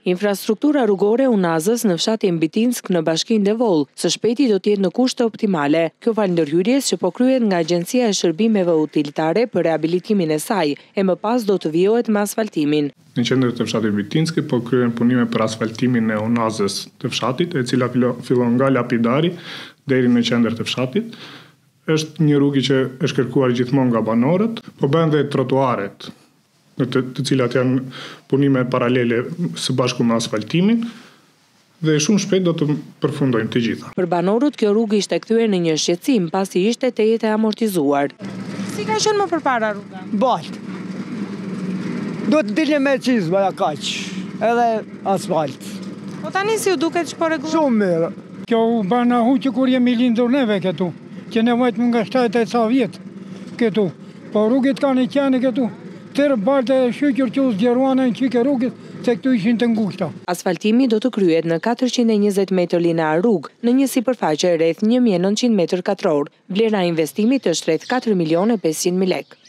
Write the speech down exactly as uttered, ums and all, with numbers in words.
Infrastruktura rrugore Unazës në fshatin Bitinsk në bashkinë Devoll, së shpejti do të jetë në kushte optimale. Kjo fal ndërhyrjes që po kryhet nga Agjencia e Shërbimeve Utilitare për rehabilitimin e saj, e më pas do të vijohet me asfaltimin. Në qendër të fshatit Bitinsk po kryhen punime për asfaltimin e Unazës të fshatit, e cila fillon nga lapidari deri në qendër të fshatit. Është një rrugë që është kërkuar gjithmonë nga banorët, po bën dhe trotuaret, në të, të cilat janë punime paralele së bashku me asfaltimin, dhe shumë shpejt do të përfundojnë të gjitha. Për banorët kjo rrugë ishte kthyer në një shqetësim pasi ishte tejet e amortizuar. Si ka qenë më përpara rruga? Balt. Do të dilje me cizme ja kaq, edhe asfalt. Po tani si u duket që po rregullohet? Shumë mirë. Kjo u bana hu që kur jemi lindur neve këtu, që nevojt më nga shtajt e ca vjetë këtu. Po rrugit ka një qenë këtu. Tërë balte e shqyqër që u zgjeruane në qike rrugit, se këtu ishin të ngushta. Asfaltimi do të kryhet në katërqind e njëzet metër linear rrugë, në një sipërfaqe rreth një mijë e nëntëqind metër katror. Vlera e investimit është rreth katër milion e pesëqind mijë lekë.